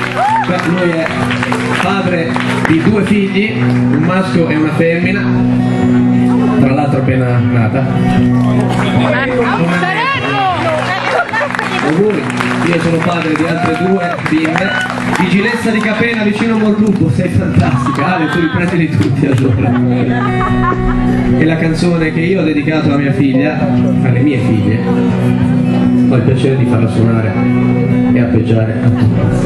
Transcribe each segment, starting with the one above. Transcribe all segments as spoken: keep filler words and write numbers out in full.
Beh, lui è padre di due figli, un maschio e una femmina, tra l'altro appena nata. Auguri, io sono padre di altre due bimbe. Vigilessa di Capena vicino a Morlupo, sei fantastica. Ale, tu riprendili tutti allora. E la canzone che io ho dedicato alla mia figlia, alle mie figlie, ho il piacere di farla suonare e appeggiare a tutti.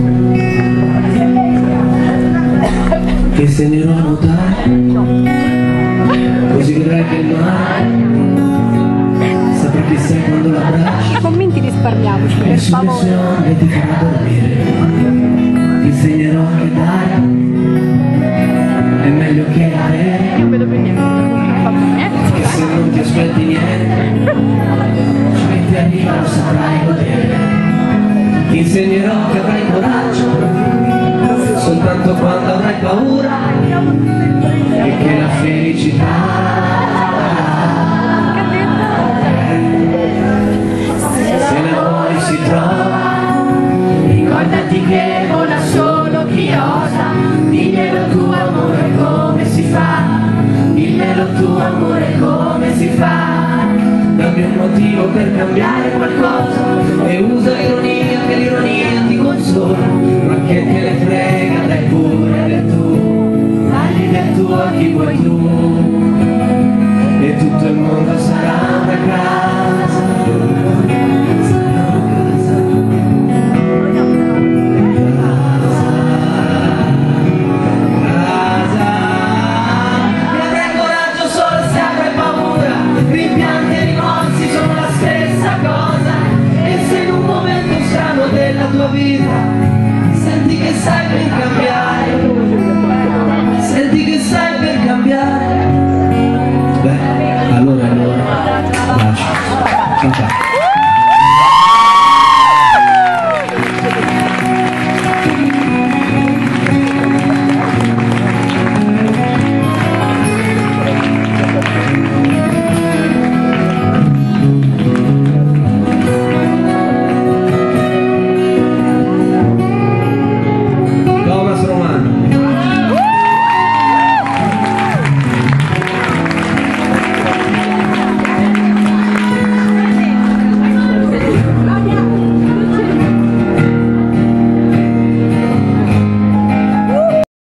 Ti insegnerò a nuotare, così vedrai che il mare saprà chi sei quando l'abbracci. I commenti risparmiamoci, per favore. Ti farà dormire. Ti insegnerò che dare è meglio che avere. Io non vedo più niente. Va bene. Che se non ti aspetti niente, ci metti a vita, lo saprai godere. Ti insegnerò che avrai coraggio soltanto quando avrai paura e che la felicità se la vuoi si trova. Ricordati che vola solo chi osa. Diglielo tu amore come si fa. Diglielo tu amore come si fa. Dammi un motivo per cambiare qualcosa e usa l'ironia che l'ironia ti consola.